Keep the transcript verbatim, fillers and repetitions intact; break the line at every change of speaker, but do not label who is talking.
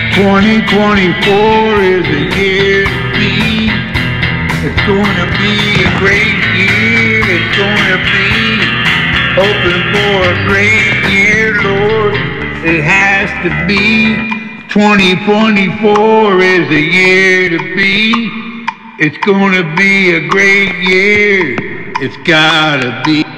twenty twenty-four is a year to be. It's gonna be a great year. It's gonna be hoping for a great year, Lord. It has to be. twenty twenty-four is a year to be. It's gonna be a great year. It's gotta be.